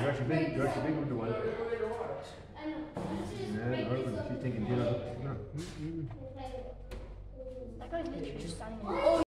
George, big with the one. Yeah, she's thinking dinner. No. That guy's literally just standing there.